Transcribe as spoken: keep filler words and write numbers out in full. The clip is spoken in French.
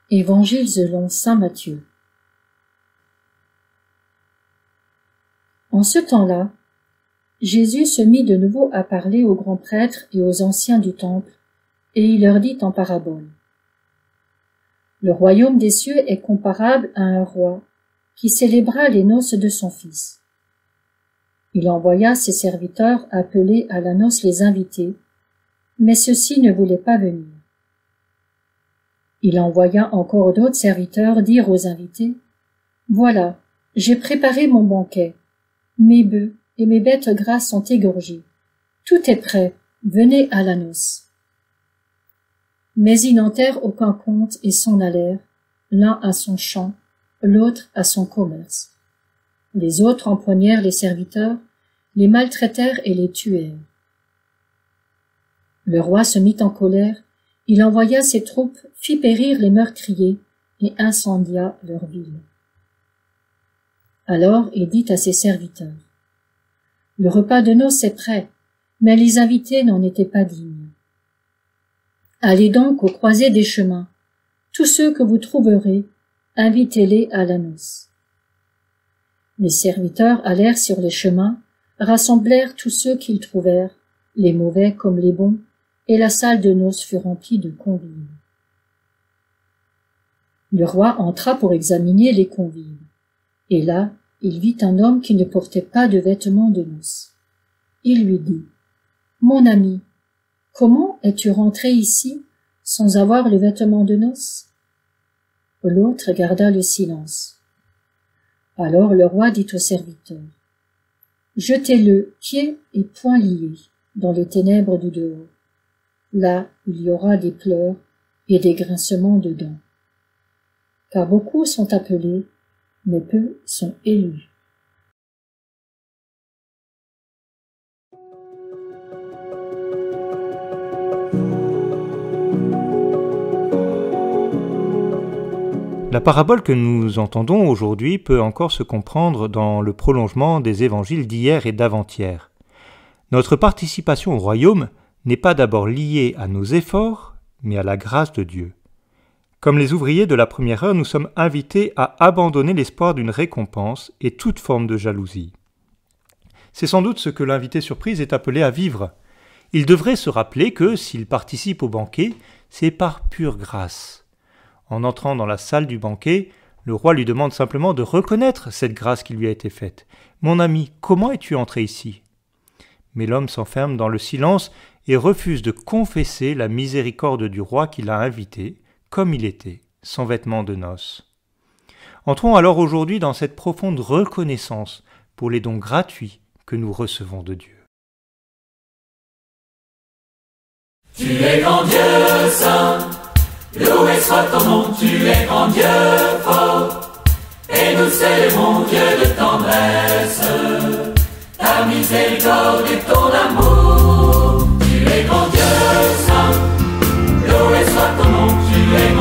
Évangile selon saint Matthieu. En ce temps-là, Jésus se mit de nouveau à parler aux grands prêtres et aux anciens du temple, et il leur dit en parabole. Le royaume des cieux est comparable à un roi qui célébra les noces de son fils. Il envoya ses serviteurs appeler à la noce les invités, mais ceux-ci ne voulaient pas venir. Il envoya encore d'autres serviteurs dire aux invités, « Voilà, j'ai préparé mon banquet. Mes bœufs et mes bêtes grasses sont égorgés. Tout est prêt, venez à la noce. » Mais ils n'entèrent aucun compte et s'en allèrent, l'un à son champ, l'autre à son commerce. Les autres empoignèrent les serviteurs, les maltraitèrent et les tuèrent. Le roi se mit en colère, il envoya ses troupes, fit périr les meurtriers et incendia leur ville. Alors il dit à ses serviteurs, « Le repas de noces est prêt, mais les invités n'en étaient pas dignes. Allez donc aux croisées des chemins, tous ceux que vous trouverez, invitez-les à la noce. » Les serviteurs allèrent sur les chemins, rassemblèrent tous ceux qu'ils trouvèrent, les mauvais comme les bons, et la salle de noces fut remplie de convives. Le roi entra pour examiner les convives, et là, il vit un homme qui ne portait pas de vêtements de noces. Il lui dit, « Mon ami, comment es-tu rentré ici sans avoir le vêtement de noces ?» L'autre garda le silence. Alors le roi dit au serviteur, « Jetez-le pieds et poings liés dans les ténèbres du dehors. Là, il y aura des pleurs et des grincements de dents. Car beaucoup sont appelés, mais peu sont élus. » La parabole que nous entendons aujourd'hui peut encore se comprendre dans le prolongement des évangiles d'hier et d'avant-hier. Notre participation au royaume n'est pas d'abord liée à nos efforts, mais à la grâce de Dieu. Comme les ouvriers de la première heure, nous sommes invités à abandonner l'espoir d'une récompense et toute forme de jalousie. C'est sans doute ce que l'invité surprise est appelé à vivre. Il devrait se rappeler que, s'il participe au banquet, c'est par pure grâce. En entrant dans la salle du banquet, le roi lui demande simplement de reconnaître cette grâce qui lui a été faite. « Mon ami, comment es-tu entré ici ?» Mais l'homme s'enferme dans le silence et refuse de confesser la miséricorde du roi qui l'a invité, comme il était, sans vêtements de noces. Entrons alors aujourd'hui dans cette profonde reconnaissance pour les dons gratuits que nous recevons de Dieu. Tu es grand Dieu saint, loué soit ton nom, tu es grand Dieu fort, et nous célébrons Dieu de tendresse, ta miséricorde et ton amour. Tu es grand Dieu saint, loué soit ton nom, tu es